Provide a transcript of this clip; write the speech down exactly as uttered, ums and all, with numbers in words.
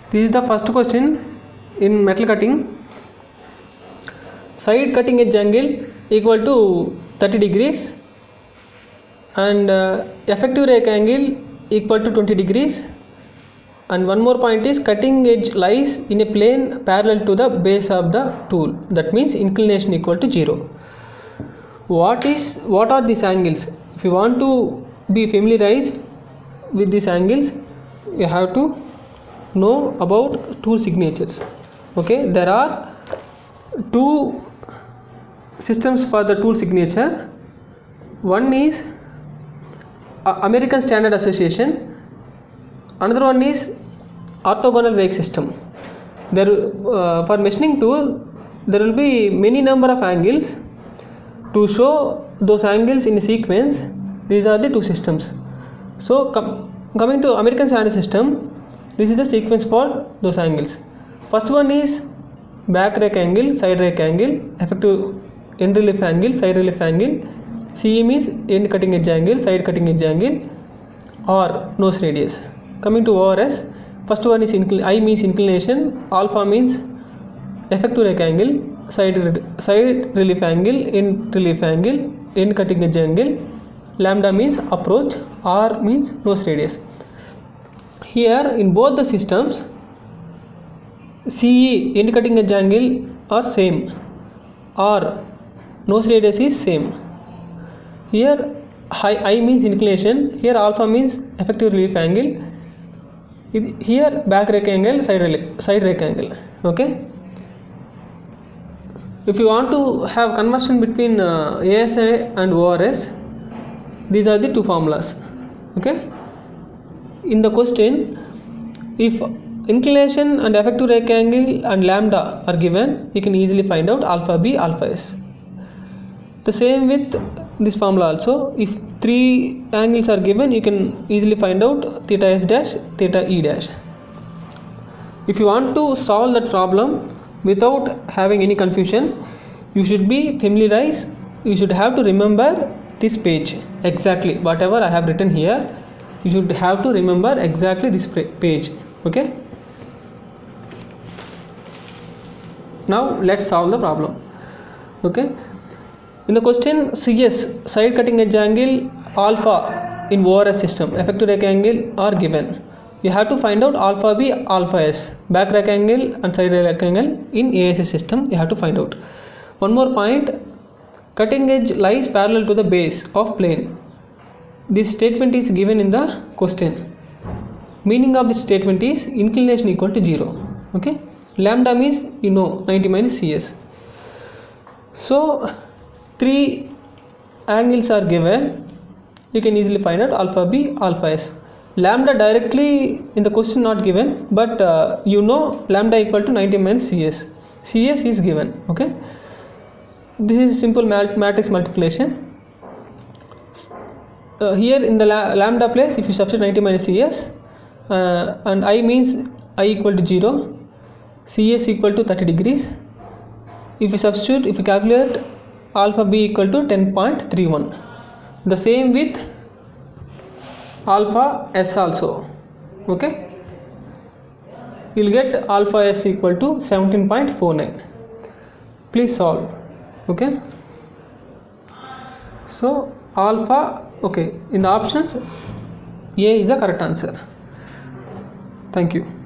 This is the first question in metal cutting. Side cutting edge angle equal to thirty degrees and uh, effective rake angle equal to twenty degrees, and one more point is cutting edge lies in a plane parallel to the base of the tool, that means inclination equal to zero. What is what are these angles? If you want to be familiarized with these angles, you have to know about tool signatures. Okay, there are two systems for the tool signature. One is uh, American Standard Association, another one is orthogonal rake system. There uh, for machining tool there will be many number of angles. To show those angles in a sequence, these are the two systems. So com coming to American Standard System, this is the sequence for those angles. First one is back rake angle, side rake angle, effective end relief angle, side relief angle. C E means end cutting edge angle, side cutting edge angle, or nose radius. Coming to O R S, first one is I means inclination, alpha means effective rake angle, side side relief angle, end relief angle, end cutting edge angle, lambda means approach, R means nose radius. Here in both the systems, C E end cutting edge angle are same, or nose radius is same. Here I, I means inclination, here alpha means effective relief angle, here back rake angle, side rake, side rake angle. Okay. If you want to have conversion between uh, A S A and O R S, these are the two formulas. Okay. In the question, if inclination and effective rake angle and lambda are given, you can easily find out alpha B, alpha S. The same with this formula also. If three angles are given, you can easily find out theta S dash, theta E dash. If you want to solve that problem without having any confusion, you should be familiarized, you should have to remember this page exactly. Whatever I have written here, you should have to remember exactly this page. Okay. Now let's solve the problem. Okay. In the question, C S, side cutting edge angle alpha in O R S system, effective rake angle are given. You have to find out alpha B, alpha S, back rake angle and side rake angle in A S A system. You have to find out. One more point, cutting edge lies parallel to the base of plane. This statement is given in the question. Meaning of this statement is inclination equal to zero. Okay. Lambda means you know ninety minus C S. So three angles are given. You can easily find out alpha B, alpha S. Lambda directly in the question not given, but uh, you know lambda equal to ninety minus C S. C S is given. Okay. This is simple matrix multiplication. Uh, here in the la lambda place, if you substitute ninety minus C S uh, and I means I equal to zero, C S equal to thirty degrees. If you substitute, if you calculate alpha B equal to ten point three one. The same with alpha S also. Okay. You will get alpha S equal to seventeen point four nine. Please solve. Okay. So alpha, okay, in the options A is the correct answer. Thank you.